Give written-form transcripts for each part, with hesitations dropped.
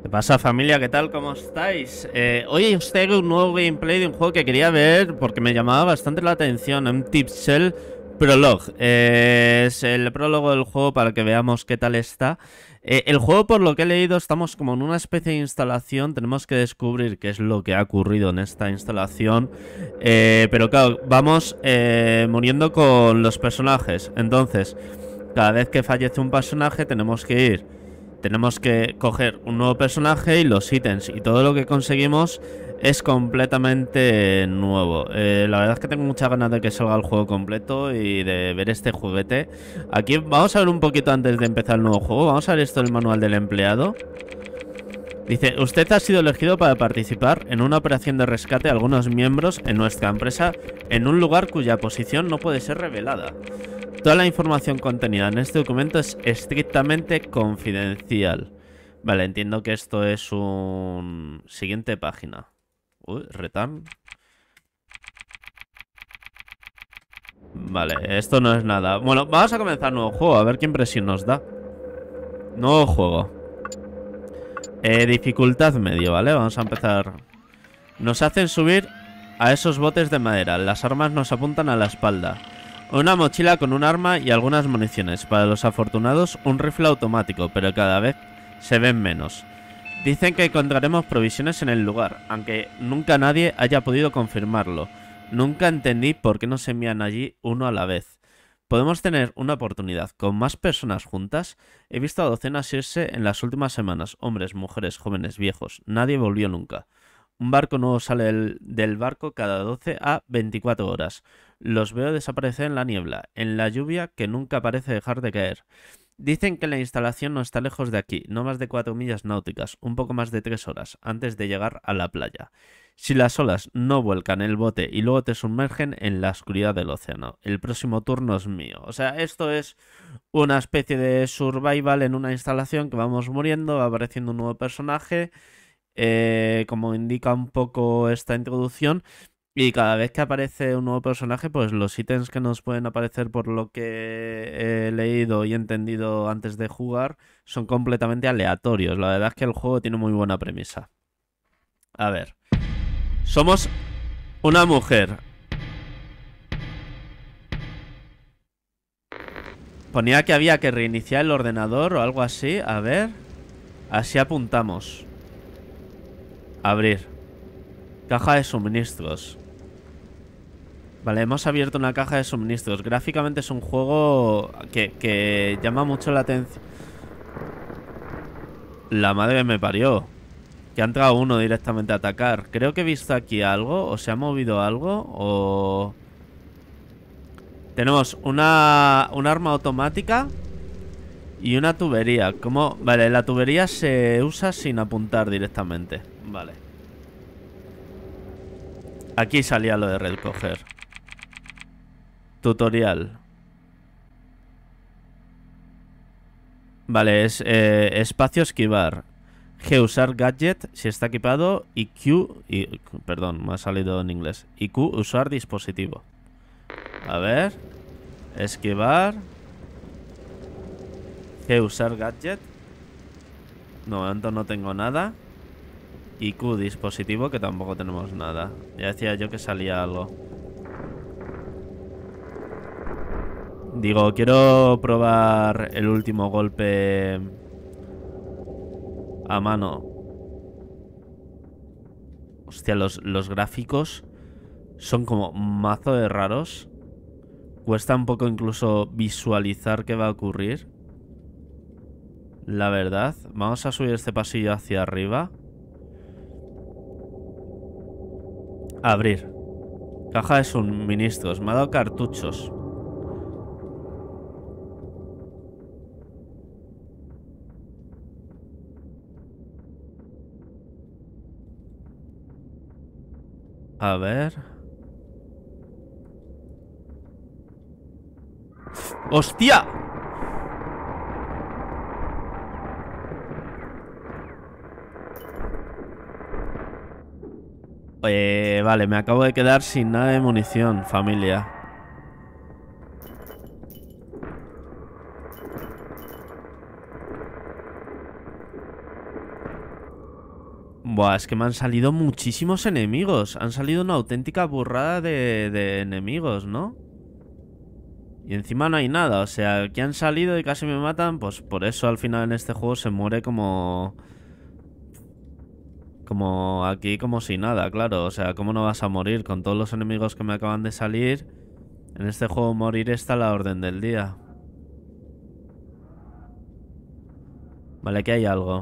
¿Qué pasa, familia? ¿Qué tal? ¿Cómo estáis? Hoy os traigo un nuevo gameplay de un juego que quería ver porque me llamaba bastante la atención. Un Tipshell Prologue. Es el prólogo del juego para que veamos qué tal está. El juego, por lo que he leído, estamos como en una especie de instalación. Tenemos que descubrir qué es lo que ha ocurrido en esta instalación. Pero claro, vamos muriendo con los personajes. Entonces, cada vez que fallece un personaje tenemos que ir. Tenemos que coger un nuevo personaje y los ítems y todo lo que conseguimos es completamente nuevo. La verdad es que tengo muchas ganas de que salga el juego completo y de ver este juguete. Aquí vamos a ver un poquito antes de empezar el nuevo juego. Vamos a ver esto del manual del empleado. Dice, usted ha sido elegido para participar en una operación de rescate de algunos miembros en nuestra empresa en un lugar cuya posición no puede ser revelada. Toda la información contenida en este documento es estrictamente confidencial. Vale, entiendo que esto es un... Siguiente página. Uy, return. Vale, esto no es nada. Bueno, vamos a comenzar nuevo juego, a ver qué impresión nos da. Nuevo juego. Dificultad medio, ¿vale? Vamos a empezar. Nos hacen subir a esos botes de madera. Las armas nos apuntan a la espalda. Una mochila con un arma y algunas municiones. Para los afortunados, un rifle automático, pero cada vez se ven menos. Dicen que encontraremos provisiones en el lugar, aunque nunca nadie haya podido confirmarlo. Nunca entendí por qué nos envían allí uno a la vez. Podemos tener una oportunidad con más personas juntas. He visto a docenas irse en las últimas semanas. Hombres, mujeres, jóvenes, viejos. Nadie volvió nunca. Un barco nuevo sale del barco cada 12 a 24 horas. Los veo desaparecer en la niebla, en la lluvia que nunca parece dejar de caer. Dicen que la instalación no está lejos de aquí, no más de 4 millas náuticas, un poco más de 3 horas, antes de llegar a la playa. Si las olas no vuelcan el bote y luego te sumergen en la oscuridad del océano, el próximo turno es mío. O sea, esto es una especie de survival en una instalación que vamos muriendo, va apareciendo un nuevo personaje, como indica un poco esta introducción. Y cada vez que aparece un nuevo personaje, pues los ítems que nos pueden aparecer por lo que he leído y entendido antes de jugar son completamente aleatorios. La verdad es que el juego tiene muy buena premisa. A ver. Somos una mujer. Ponía que había que reiniciar el ordenador o algo así. A ver. Así apuntamos. Abrir. Caja de suministros. Vale, hemos abierto una caja de suministros. Gráficamente es un juego que llama mucho la atención. La madre me parió. Que ha entrado uno directamente a atacar. Creo que he visto aquí algo. O se ha movido algo. O... Tenemos un arma automática y una tubería. ¿Cómo? Vale, la tubería se usa sin apuntar directamente. Vale. Aquí salía lo de recoger. Tutorial. Vale, es espacio esquivar. G usar gadget si está equipado. Y Q... perdón, me ha salido en inglés. Y Q usar dispositivo. A ver. Esquivar. G usar gadget. No, momento no tengo nada. Y Q dispositivo, que tampoco tenemos nada. Ya decía yo que salía algo. Digo, quiero probar el último golpe a mano. Hostia, los gráficos son como mazo de raros. Cuesta un poco incluso visualizar qué va a ocurrir. La verdad. Vamos a subir este pasillo hacia arriba. Abrir. Caja de suministros. Me ha dado cartuchos. A ver. ¡Hostia! Vale, me acabo de quedar sin nada de munición, familia. Buah, es que me han salido muchísimos enemigos. Han salido una auténtica burrada de enemigos, ¿no? Y encima no hay nada. O sea, aquí han salido y casi me matan. Pues por eso al final en este juego se muere como... Como aquí, como si nada, claro. O sea, ¿cómo no vas a morir con todos los enemigos que me acaban de salir? En este juego morir está a la orden del día. Vale, aquí hay algo.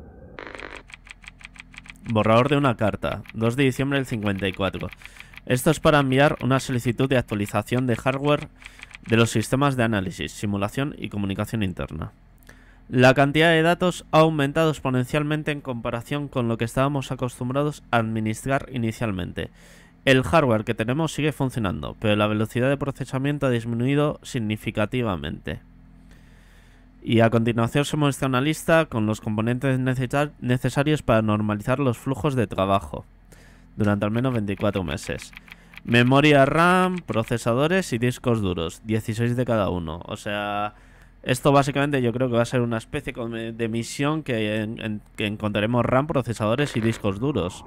Borrador de una carta. 2 de diciembre del 54. Esto es para enviar una solicitud de actualización de hardware de los sistemas de análisis, simulación y comunicación interna. La cantidad de datos ha aumentado exponencialmente en comparación con lo que estábamos acostumbrados a administrar inicialmente. El hardware que tenemos sigue funcionando, pero la velocidad de procesamiento ha disminuido significativamente. Y a continuación se muestra una lista con los componentes necesarios para normalizar los flujos de trabajo durante al menos 24 meses. Memoria RAM, procesadores y discos duros, 16 de cada uno. O sea, esto básicamente yo creo que va a ser una especie de misión que encontraremos RAM, procesadores y discos duros.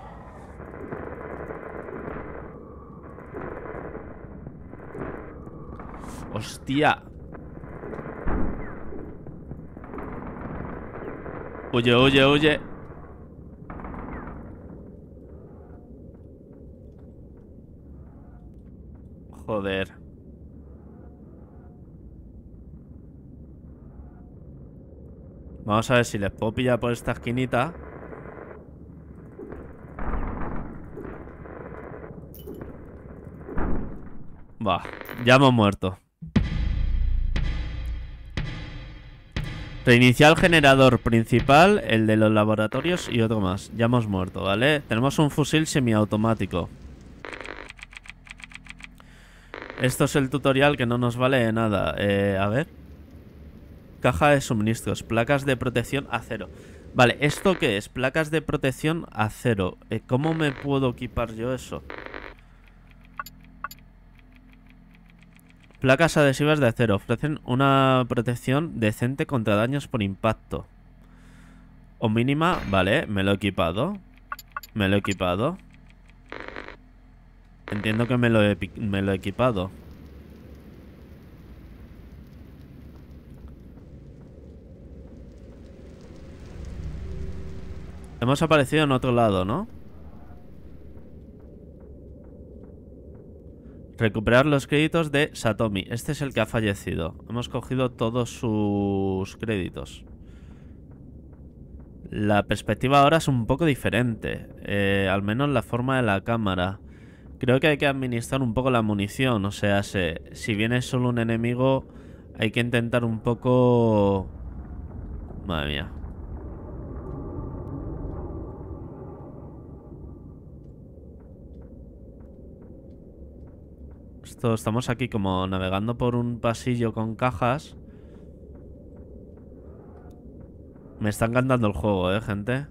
¡Hostia! Huye, huye, huye. Joder. Vamos a ver si les puedo pillar por esta esquinita. Bah, ya hemos muerto. Reiniciar el generador principal, el de los laboratorios y otro más. Ya hemos muerto, ¿vale? Tenemos un fusil semiautomático. Esto es el tutorial que no nos vale de nada. A ver. Caja de suministros. Placas de protección acero. Vale, ¿esto qué es? Placas de protección acero. ¿Cómo me puedo equipar yo eso? Placas adhesivas de acero ofrecen una protección decente contra daños por impacto. O mínima, vale, me lo he equipado. Me lo he equipado. Entiendo que me lo he equipado. Hemos aparecido en otro lado, ¿no? Recuperar los créditos de Satomi. Este es el que ha fallecido. Hemos cogido todos sus créditos. La perspectiva ahora es un poco diferente. Al menos la forma de la cámara. Creo que hay que administrar un poco la munición. O sea, si viene solo un enemigo, hay que intentar un poco... Madre mía. Estamos aquí como navegando por un pasillo con cajas. Me está encantando el juego, gente.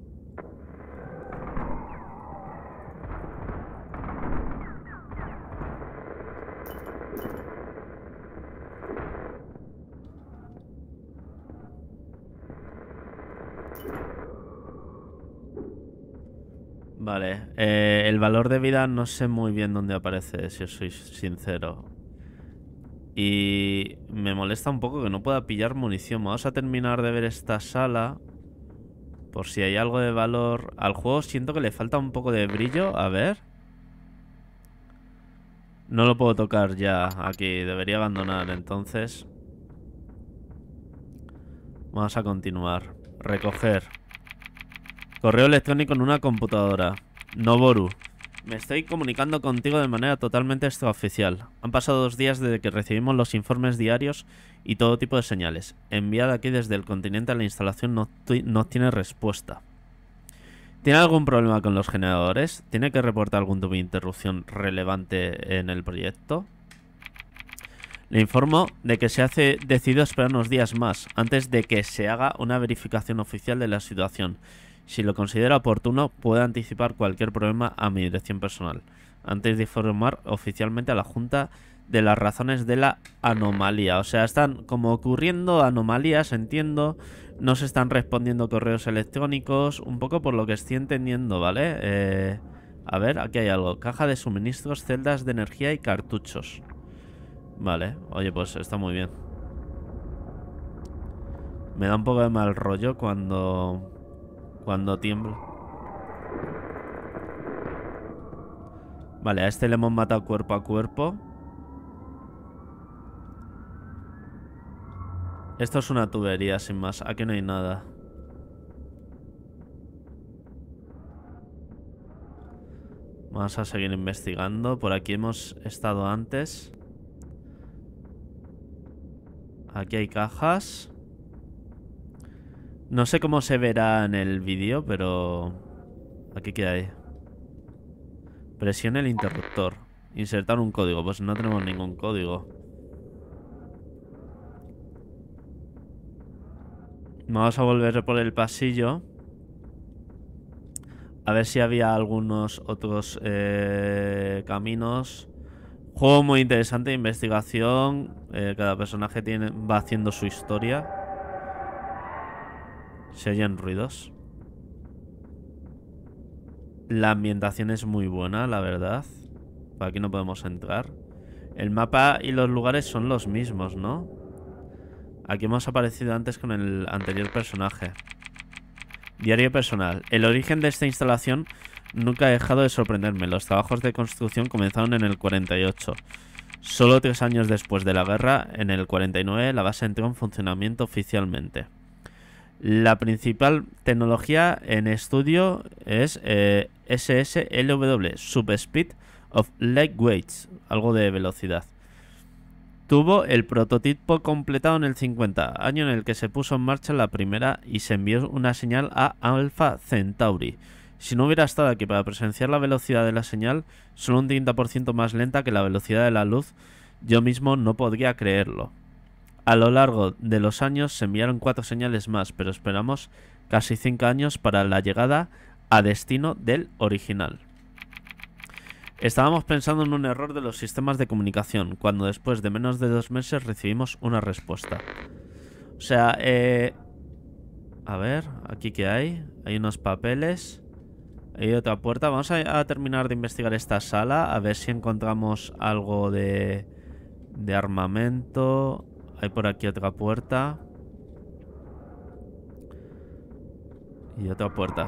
Vale, el valor de vida no sé muy bien dónde aparece, si os soy sincero. Y me molesta un poco que no pueda pillar munición. Vamos a terminar de ver esta sala. Por si hay algo de valor. Al juego siento que le falta un poco de brillo. A ver. No lo puedo tocar ya aquí. Debería abandonar entonces. Vamos a continuar. Recoger. Correo electrónico en una computadora. Noboru. Me estoy comunicando contigo de manera totalmente extraoficial. Han pasado 2 días desde que recibimos los informes diarios y todo tipo de señales. Enviada aquí desde el continente a la instalación no tiene respuesta. ¿Tiene algún problema con los generadores? ¿Tiene que reportar algún tipo de interrupción relevante en el proyecto? Le informo de que se ha decidido esperar unos días más antes de que se haga una verificación oficial de la situación. Si lo considera oportuno, puede anticipar cualquier problema a mi dirección personal, antes de informar oficialmente a la Junta de las razones de la anomalía. O sea, están como ocurriendo anomalías, entiendo. No se están respondiendo correos electrónicos. Un poco por lo que estoy entendiendo, ¿vale? A ver, aquí hay algo. Caja de suministros, celdas de energía y cartuchos. Vale, oye, pues está muy bien. Me da un poco de mal rollo cuando tiembla. Vale, a este le hemos matado cuerpo a cuerpo. Esto es una tubería, sin más. Aquí no hay nada. Vamos a seguir investigando. Por aquí hemos estado antes. Aquí hay cajas. No sé cómo se verá en el vídeo, pero... Aquí qué hay. Presione el interruptor. Insertar un código. Pues no tenemos ningún código. Vamos a volver por el pasillo. A ver si había algunos otros caminos. Juego muy interesante de investigación. Cada personaje va haciendo su historia. Se oyen ruidos. La ambientación es muy buena, la verdad. Por aquí no podemos entrar. El mapa y los lugares son los mismos, ¿no? Aquí hemos aparecido antes con el anterior personaje. Diario personal. El origen de esta instalación nunca ha dejado de sorprenderme. Los trabajos de construcción comenzaron en el 48. Solo 3 años después de la guerra, en el 49, la base entró en funcionamiento oficialmente. La principal tecnología en estudio es SSLW, Subspeed of Light Weights, algo de velocidad. Tuvo el prototipo completado en el 50, año en el que se puso en marcha la primera y se envió una señal a Alpha Centauri. Si no hubiera estado aquí para presenciar la velocidad de la señal, solo un 30% más lenta que la velocidad de la luz, yo mismo no podría creerlo. A lo largo de los años se enviaron 4 señales más, pero esperamos casi 5 años para la llegada a destino del original. Estábamos pensando en un error de los sistemas de comunicación, cuando después de menos de 2 meses recibimos una respuesta. O sea, a ver, aquí qué hay. Hay unos papeles. Hay otra puerta. Vamos a terminar de investigar esta sala, a ver si encontramos algo de armamento. Hay por aquí otra puerta. Y otra puerta.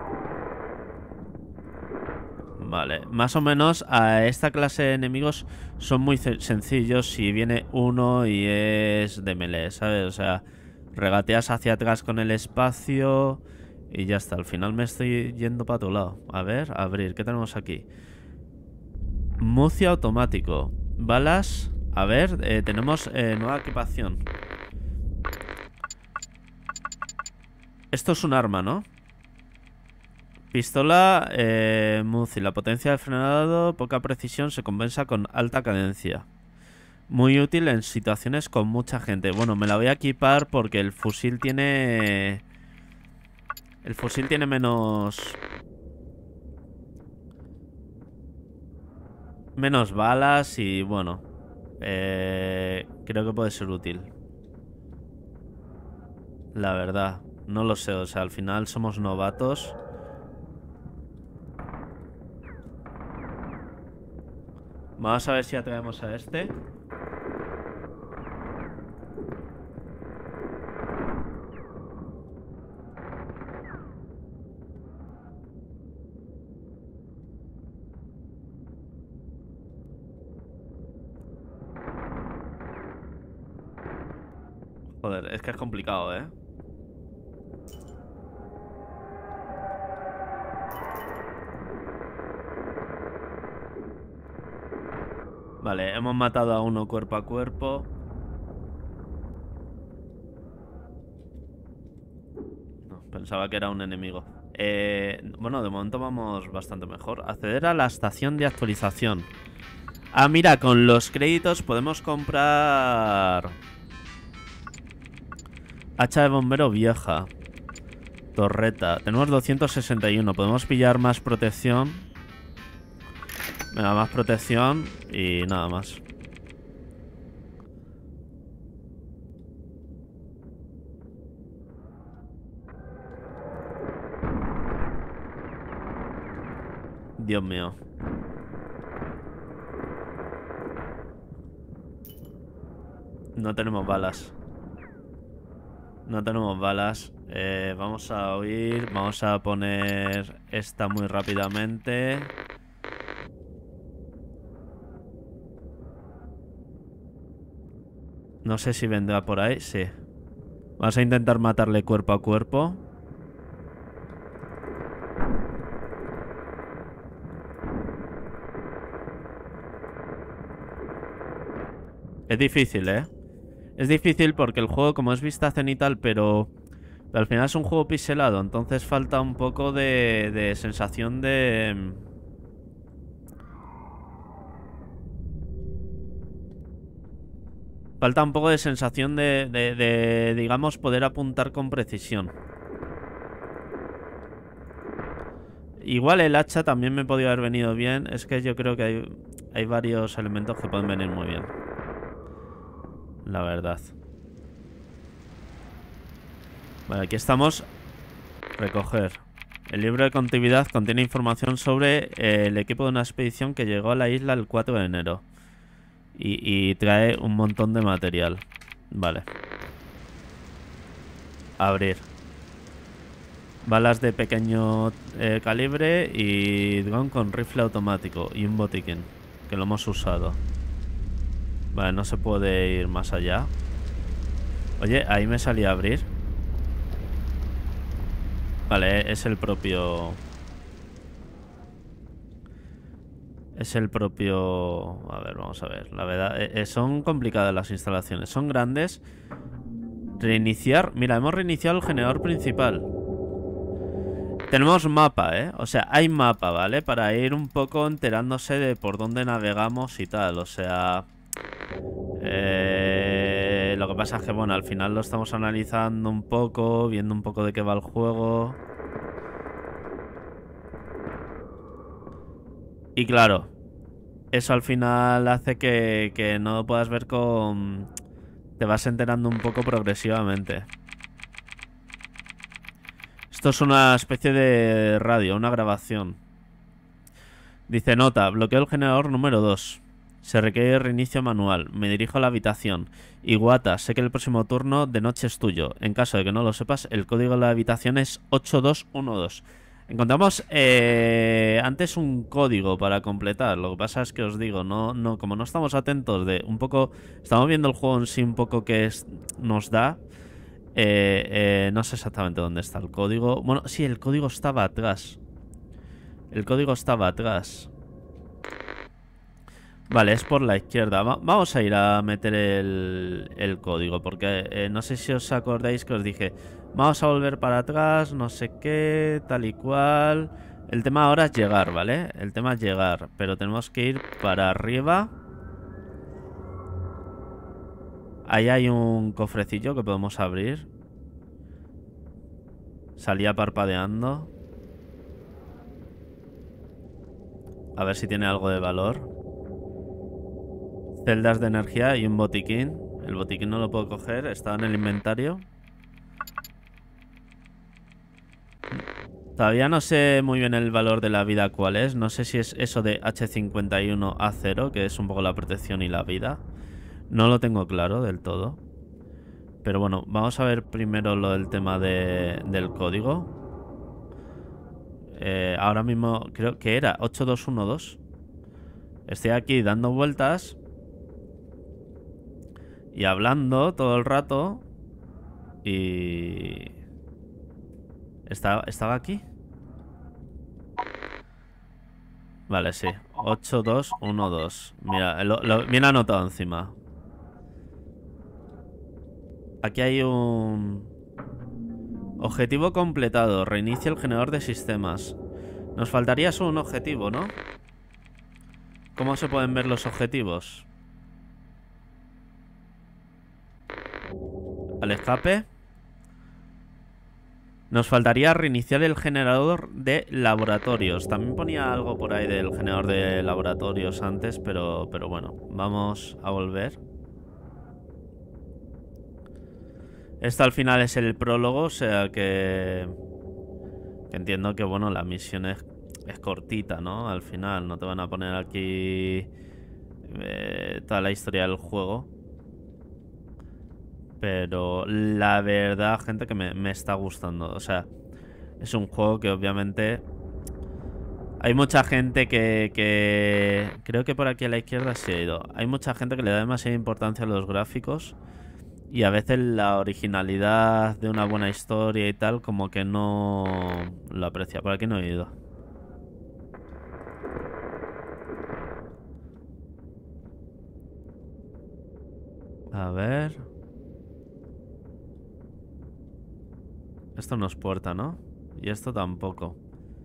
Vale, más o menos a esta clase de enemigos son muy sencillos si viene uno y es de melee, ¿sabes? O sea, regateas hacia atrás con el espacio y ya está. Al final me estoy yendo para tu lado. A ver, abrir, ¿qué tenemos aquí? Mucia automático. Balas. A ver, tenemos nueva equipación. Esto es un arma, ¿no? Pistola Muzi. La potencia de frenado, poca precisión, se compensa con alta cadencia. Muy útil en situaciones con mucha gente. Bueno, me la voy a equipar porque el fusil tiene... El fusil tiene menos balas y bueno, creo que puede ser útil. La verdad, no lo sé, o sea, al final somos novatos. Vamos a ver si atraemos a este. Joder, es que es complicado, ¿eh? Vale, hemos matado a uno cuerpo a cuerpo. No, pensaba que era un enemigo. Bueno, de momento vamos bastante mejor. Acceder a la estación de actualización. Ah, mira, con los créditos podemos comprar... Hacha de bombero vieja. Torreta. Tenemos 261. Podemos pillar más protección. Venga, más protección y nada más. Dios mío. No tenemos balas. No tenemos balas. Vamos a huir. Vamos a poner esta muy rápidamente. No sé si vendrá por ahí. Sí. Vamos a intentar matarle cuerpo a cuerpo. Es difícil, ¿eh? Es difícil porque el juego, como es vista cenital, pero al final es un juego pixelado, entonces falta un poco de sensación de... Falta un poco de sensación de, digamos, poder apuntar con precisión. Igual el hacha también me podría haber venido bien. Es que yo creo que hay varios elementos que pueden venir muy bien. La verdad. Vale, aquí estamos. Recoger. El libro de contabilidad contiene información sobre el equipo de una expedición que llegó a la isla el 4 de enero. Y trae un montón de material. Vale. Abrir. Balas de pequeño calibre y dron con rifle automático. Y un botiquín, que lo hemos usado. Vale, no se puede ir más allá. Oye, ahí me salía a abrir. Vale, es el propio... Es el propio... A ver, vamos a ver. La verdad, son complicadas las instalaciones. Son grandes. Reiniciar... Mira, hemos reiniciado el generador principal. Tenemos mapa, ¿eh? O sea, hay mapa, ¿vale? Para ir un poco enterándose de por dónde navegamos y tal. O sea... lo que pasa es que, bueno, al final lo estamos analizando un poco, viendo un poco de qué va el juego. Y claro, eso al final hace que no lo puedas ver con... Te vas enterando un poco progresivamente. Esto es una especie de radio, una grabación. Dice, nota, bloqueo el generador número 2. Se requiere reinicio manual. Me dirijo a la habitación. Iwata, sé que el próximo turno de noche es tuyo. En caso de que no lo sepas, el código de la habitación es 8212. Encontramos antes un código para completar. Lo que pasa es que os digo, como no estamos atentos de un poco... Estamos viendo el juego en sí un poco que nos da. No sé exactamente dónde está el código. Bueno, sí, el código estaba atrás. El código estaba atrás. Vale, es por la izquierda. Vamos a ir a meter el código. Porque no sé si os acordáis que os dije, vamos a volver para atrás, no sé qué, tal y cual. El tema ahora es llegar, ¿vale? El tema es llegar. Pero tenemos que ir para arriba. Ahí hay un cofrecillo que podemos abrir. Salía parpadeando. A ver si tiene algo de valor. Celdas de energía y un botiquín. El botiquín no lo puedo coger, está en el inventario. Todavía no sé muy bien el valor de la vida cuál es. No sé si es eso de H51A0, que es un poco la protección y la vida. No lo tengo claro del todo. Pero bueno, vamos a ver primero lo del tema del código. Ahora mismo creo que era 8212. Estoy aquí dando vueltas y hablando todo el rato. Y... ¿Estaba aquí? Vale, sí. 8212. Mira, bien anotado encima. Aquí hay un... Objetivo completado. Reinicia el generador de sistemas. Nos faltaría solo un objetivo, ¿no? ¿Cómo se pueden ver los objetivos? Al escape. Nos faltaría reiniciar el generador de laboratorios. También ponía algo por ahí del generador de laboratorios antes, pero bueno, vamos a volver. Esto al final es el prólogo, o sea que entiendo que, bueno, la misión es es cortita, ¿no? Al final, no te van a poner aquí toda la historia del juego. Pero la verdad, gente, que me está gustando. O sea, es un juego que obviamente... Hay mucha gente que... Creo que por aquí a la izquierda sí ha ido. Hay mucha gente que le da demasiada importancia a los gráficos. Y a veces la originalidad de una buena historia y tal, como que no lo aprecia. Por aquí no he ido. A ver... Esto no es puerta, ¿no? Y esto tampoco.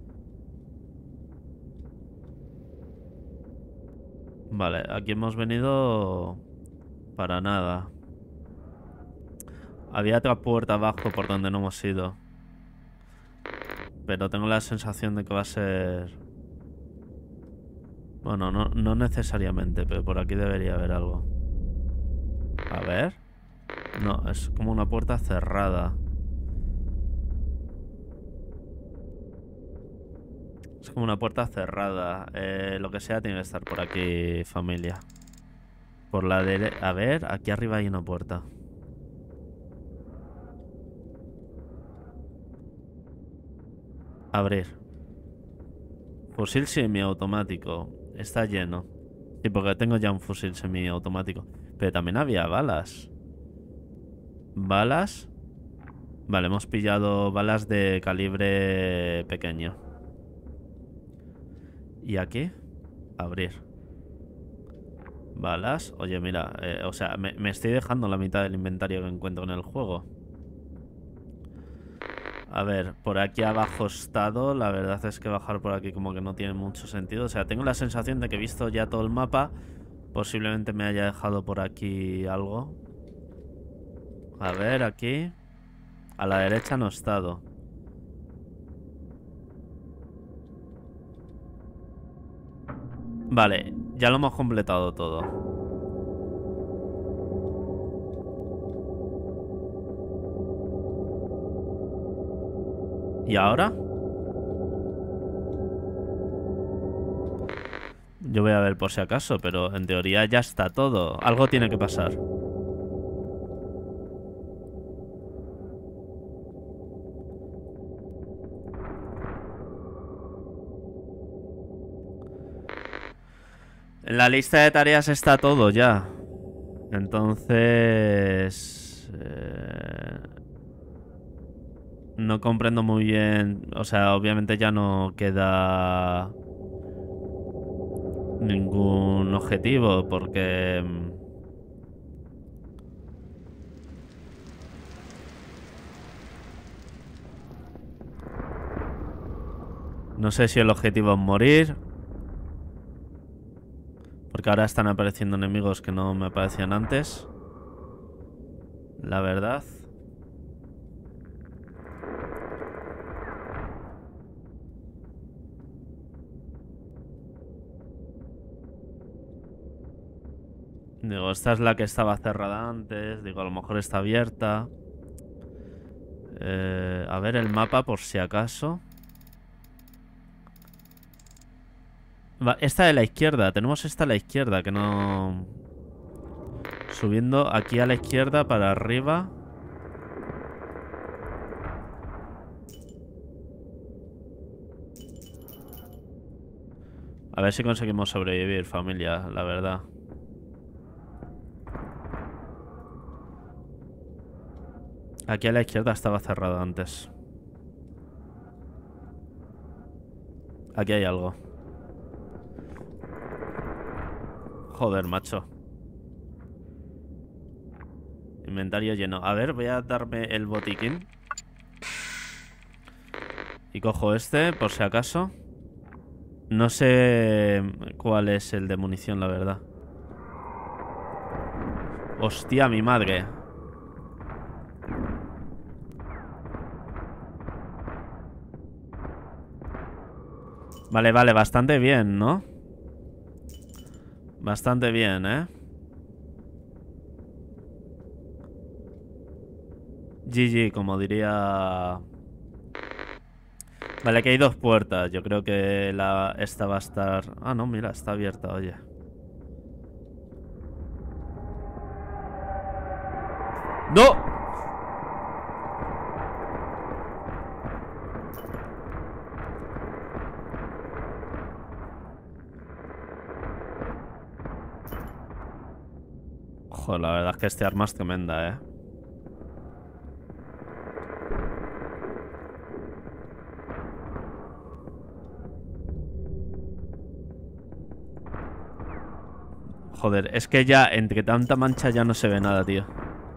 Vale, aquí hemos venido para nada. Había otra puerta abajo por donde no hemos ido. Pero tengo la sensación de que va a ser... Bueno, no necesariamente, pero por aquí debería haber algo. A ver. No, es como una puerta cerrada. Es como una puerta cerrada. Lo que sea tiene que estar por aquí, familia. Por la derecha... A ver, aquí arriba hay una puerta. Abrir. Fusil semiautomático. Está lleno. Sí, porque tengo ya un fusil semiautomático. Pero también había balas. ¿Balas? Vale, hemos pillado balas de calibre pequeño. ¿Y aquí? Abrir. Balas. Oye, mira, o sea, me estoy dejando la mitad del inventario que encuentro en el juego. A ver, por aquí abajo he estado. La verdad es que bajar por aquí como que no tiene mucho sentido. O sea, tengo la sensación de que he visto ya todo el mapa. Posiblemente me haya dejado por aquí algo. A ver, aquí. A la derecha no he estado. Vale, ya lo hemos completado todo. ¿Y ahora? Yo voy a ver por si acaso, pero en teoría ya está todo. Algo tiene que pasar. En la lista de tareas está todo ya. Entonces... no comprendo muy bien. O sea, obviamente ya no queda ningún objetivo porque... no sé si el objetivo es morir. Porque ahora están apareciendo enemigos que no me aparecían antes. La verdad. Digo, esta es la que estaba cerrada antes. Digo, a lo mejor está abierta. A ver el mapa por si acaso. Esta de la izquierda. Tenemos esta a la izquierda que no... Subiendo aquí a la izquierda para arriba. A ver si conseguimos sobrevivir, familia, la verdad. Aquí a la izquierda estaba cerrada antes. Aquí hay algo. Joder, macho. Inventario lleno. A ver, voy a darme el botiquín. Y cojo este, por si acaso. No sé cuál es el de munición, la verdad. Hostia, mi madre. Vale, vale, bastante bien, ¿no? Bastante bien, ¿eh? GG, como diría Vale, que hay dos puertas. Yo creo que esta va a estar... Ah, no, mira, está abierta, oye. ¡No! Joder, la verdad es que este arma es tremenda, ¿eh? Joder, es que ya entre tanta mancha ya no se ve nada, tío.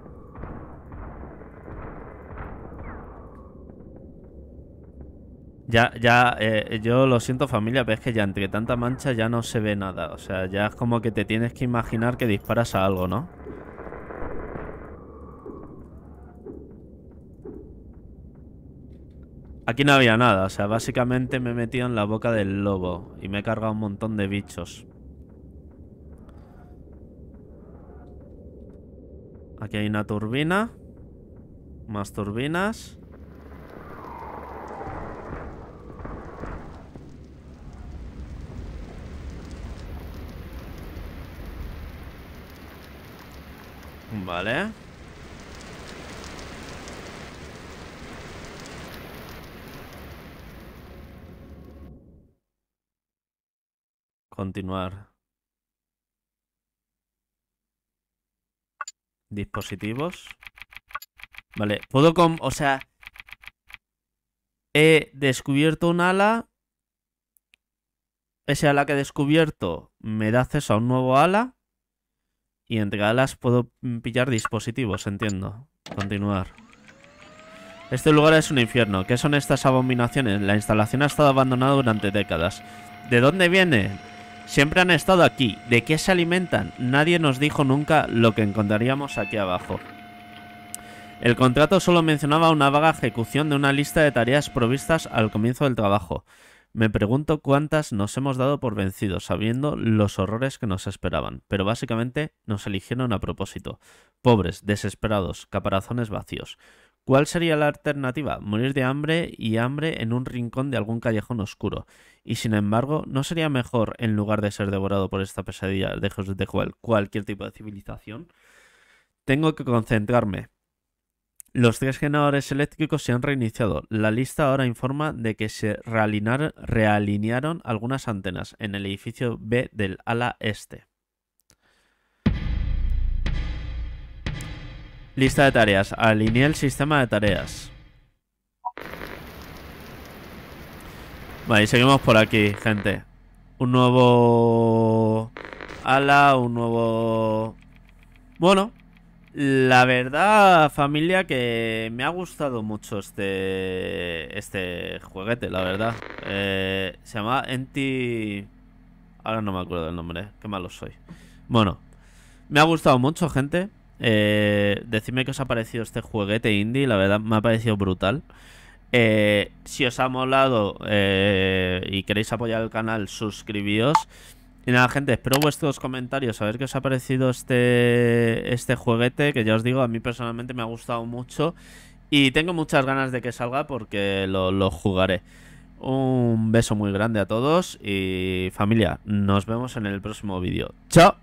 Yo lo siento, familia, pero es que ya entre tanta mancha ya no se ve nada. O sea, ya es como que te tienes que imaginar que disparas a algo, ¿no? Aquí no había nada, o sea, básicamente me he metido en la boca del lobo y me he cargado un montón de bichos. Aquí hay una turbina. Más turbinas. Vale. Continuar. Dispositivos. Vale, puedo o sea, he descubierto un ala. Ese ala que he descubierto me da acceso a un nuevo ala. Y entre alas puedo pillar dispositivos, entiendo. Continuar. Este lugar es un infierno. ¿Qué son estas abominaciones? La instalación ha estado abandonada durante décadas. ¿De dónde vienen? Siempre han estado aquí. ¿De qué se alimentan? Nadie nos dijo nunca lo que encontraríamos aquí abajo. El contrato solo mencionaba una vaga ejecución de una lista de tareas provistas al comienzo del trabajo. Me pregunto cuántas nos hemos dado por vencidos, sabiendo los horrores que nos esperaban. Pero básicamente nos eligieron a propósito. Pobres, desesperados, caparazones vacíos. ¿Cuál sería la alternativa? Morir de hambre y hambre en un rincón de algún callejón oscuro. Y sin embargo, ¿no sería mejor, en lugar de ser devorado por esta pesadilla de cualquier tipo de civilización? Tengo que concentrarme. Los 3 generadores eléctricos se han reiniciado. La lista ahora informa de que se realinearon algunas antenas en el edificio B del ala este. Lista de tareas. Alineé el sistema de tareas. Vale, y seguimos por aquí, gente. Un nuevo ala, un nuevo... Bueno, la verdad, familia, que me ha gustado mucho este jueguete, la verdad. Se llama Enti... Ahora no me acuerdo del nombre, qué malo soy. Bueno, me ha gustado mucho, gente. Decidme qué os ha parecido este jueguete indie, la verdad me ha parecido brutal. Si os ha molado y queréis apoyar el canal, suscribíos. Y nada, gente, espero vuestros comentarios, a ver qué os ha parecido este jueguete, que ya os digo, a mí personalmente me ha gustado mucho. Y tengo muchas ganas de que salga porque lo jugaré. Un beso muy grande a todos y familia, nos vemos en el próximo vídeo. ¡Chao!